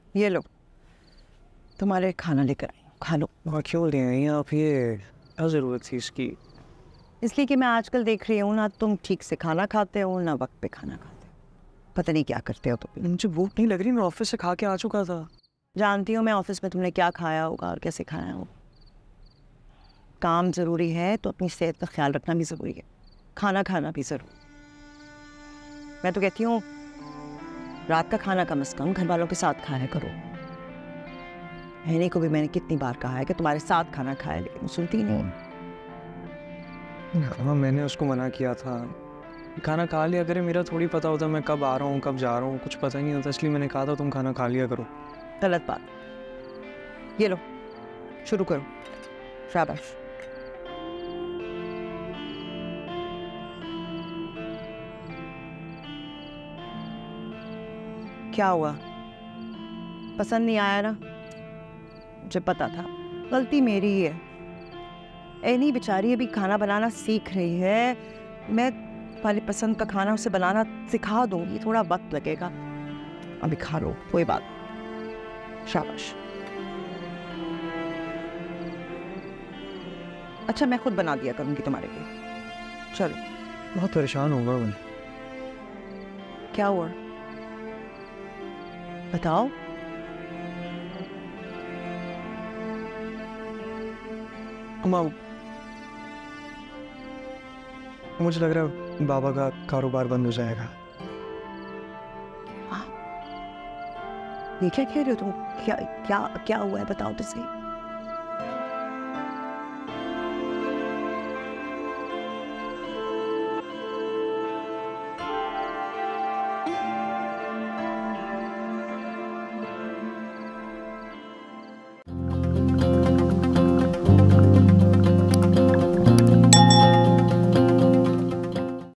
ये लो, तुम्हारे खाना लेकर आई हूँ, खा लो। क्यों ले आई आप? ये क्या ज़रूरत थी इसकी? इसलिए कि मैं आजकल देख रही हूँ ना तुम ठीक से खाना खाते हो ना वक्त पे खाना खाते हो। पता नहीं क्या करते हो तुम। मुझे भूख नहीं लग रही, मैं ऑफिस से खा के आ चुका था। जानती हूँ मैं ऑफिस में तुमने क्या खाया होगा और कैसे खाया होगा। काम ज़रूरी है तो अपनी सेहत का ख्याल रखना भी ज़रूरी है, खाना खाना भी ज़रूरी। मैं तो कहती हूँ रात का खाना कम से कम घर वालों के साथ खाया करो। हैनी को भी मैंने कितनी बार कहा है कि तुम्हारे साथ खाना खाया, लेकिन सुनती नहीं। हाँ, मैंने उसको मना किया था। खाना खा लिया करे, मेरा थोड़ी पता होता मैं कब आ रहा हूँ कब जा रहा हूँ, कुछ पता ही नहीं होता, इसलिए मैंने कहा था तुम खाना खा लिया करो। गलत बात। ये लो, शुरू करो। शाबाश। क्या हुआ, पसंद नहीं आया ना? मुझे पता था, गलती मेरी ही है। एनी बेचारी अभी खाना बनाना सीख रही है, मैं तुम्हारी पसंद का खाना उसे बनाना सिखा दूंगी, थोड़ा वक्त लगेगा। अभी खा लो, कोई बात। शाबाश। अच्छा, मैं खुद बना दिया करूंगी तुम्हारे लिए। चलो। बहुत परेशान होगा मैं। क्या हुआ, बताओ। अम्मा, मुझे लग रहा है बाबा का कारोबार बंद हो जाएगा। ये क्या कह रहे हो तुम? क्या क्या क्या हुआ है, बताओ तो सही।